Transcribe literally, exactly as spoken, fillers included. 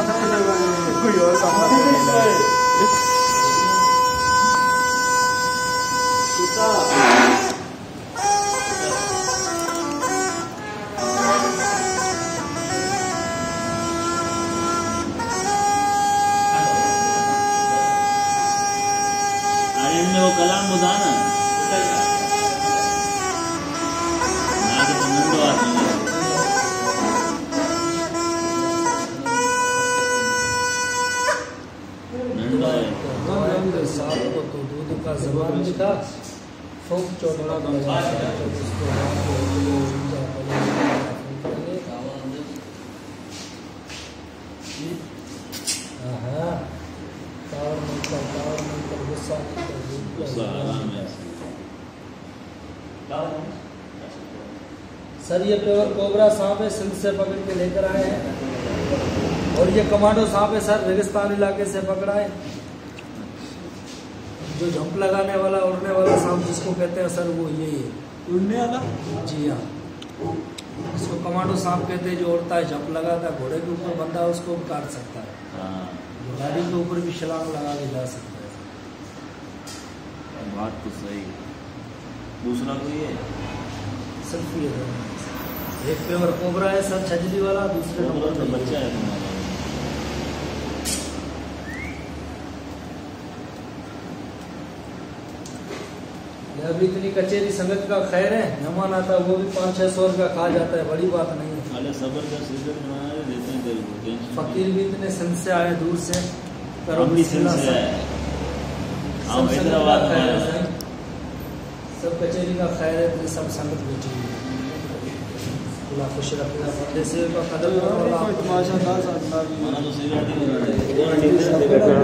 कोई और काम वो कलाम बुधाना तो दूध का जबान दिखा फूक चौड़ा सर ये प्योर कोबरा सांप है, सिंध से पकड़ के लेकर आए हैं। और ये कमांडो सांप है सर, रेगिस्तान इलाके से पकड़ा है। जो जंप लगाने वाला उड़ने वाला सांप जिसको कहते हैं सर, वो ये है उड़ने वाला। जी हाँ, इसको कमांडो सांप कहते हैं। जो उड़ता है, जंप लगाता है, घोड़े के ऊपर बंधा है उसको भी काट सकता है, गाड़ी के ऊपर भी छलांग लगा के जा सकता है। बात तो सही। दूसरा कोई है सिर्फ ये है, एक प्योर कोबरा है सर छजली वाला, दूसरे नंबर तो बच्चा है तुम्हारा। अभी इतनी कचेरी संगत का खैर है, मेहमान आता है वो भी पाँच छह सौ रुपया खा जाता है, बड़ी बात नहीं है। अरे सबर का सीजन देते हैं, फकीर भी इतने सिंध से आए, दूर से सब कचेरी का खैर है, तो सब संगत बेची खुश रखना जैसे का कदम